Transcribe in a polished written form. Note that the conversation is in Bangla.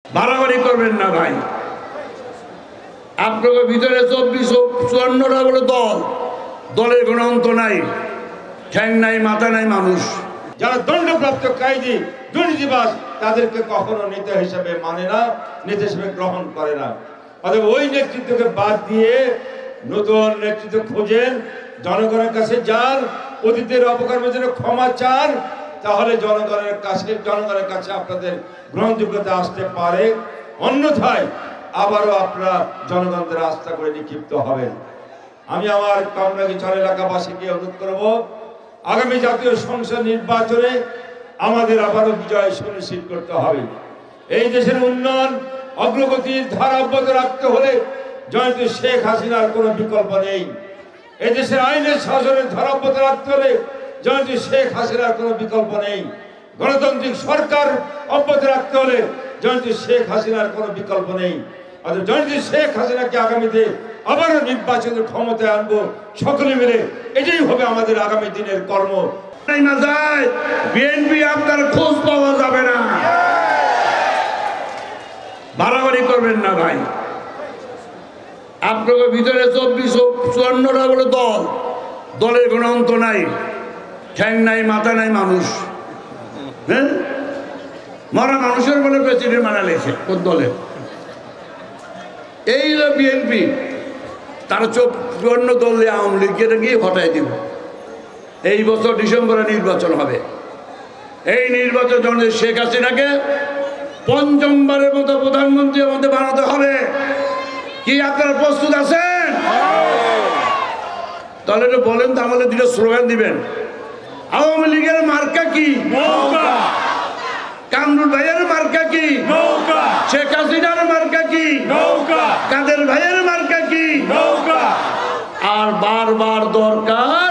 বাড়াবাড়ি করবেন না ভাই। আপনাদের ভিতরে 24-54টা বলে দলের কোনো অন্ত নাই, ঠ্যাং নাই, মাথা নাই মানুষ। যারা দণ্ডপ্রাপ্ত কায়দি দুর্নীতিবাজ তাদেরকে কখনো নেতা হিসেবে মানে না, নেতা হিসেবে গ্রহণ করে না। অতএব ওই নেতৃত্বকে বাদ দিয়ে নতুন নেতৃত্ব খোঁজেন, জনগণের কাছে যান, অতীতের অপকর্মের জন্য ক্ষমা চান, তাহলে জনগণের কাছে আপনাদের গ্রহণযোগ্যতা আসতে পারে। অন্যথায় আবারও আপনারা জনগণের আস্থা করে নিক্ষিপ্ত হবেন। আমি আমার কামরাঙ্গীরচর এলাকাবাসীকে অনুরোধ করব, আগামী জাতীয় সংসদ নির্বাচনে আমাদের আবারও বিজয় সুনিশ্চিত করতে হবে। এই দেশের উন্নয়ন অগ্রগতির ধারা অব্যাহত রাখতে হলে জয়ন্তী শেখ হাসিনার কোনো বিকল্প নেই। এই দেশের আইনের শাসনের ধারা অব্যাহত রাখতে হলে জয়ন্তী শেখ হাসিনার কোনো বিকল্প নেই। গণতান্ত্রিক সরকার অব্যাহত রাখতে হলে জয়ন্তী শেখ হাসিনার কোনো বিকল্প নেই। অর্থাৎ জয়ন্তী শেখ হাসিনাকে আগামীতে আবারও নির্বাচনের ক্ষমতায় আনবো সকলে মিলে, এটাই হবে আমাদের আগামী দিনের কর্ম। বিএনপি আপনার খোঁজ পাওয়া যাবে না, বাড়াবাড়ি করবেন না ভাই। আপনাদের ভিতরে 24-54টা বলে দলের কোনো অন্ত নাই, ঠ্যাং নাই, মাথা নাই মানুষ। হ্যাঁ, মরা মানুষের বলে প্রেসিডেন্ট বানালেছে কোন দলে? এই বিএনপি, তার 54 দল আওয়ামী লীগকে গিয়ে হটাই দিব। এই বছর ডিসেম্বরে নির্বাচন হবে। এই নির্বাচন জন্য শেখ হাসিনাকে পঞ্চমবারের মতো প্রধানমন্ত্রী আমাদের বানাতে হবে। কি আপনারা প্রস্তুত আছেন? তাহলে একটু বলেন তো, আমাদের দুটো স্লোগান দিবেন। আওয়ামী লীগের মার্কা কি? নৌকা। কামরুল ভাইয়ের মার্কা কি? নৌকা। শেখ হাসিনার মার্কা কি? নৌকা। কাদের ভাইয়ের মার্কা কি? নৌকা। আর বারবার দরকার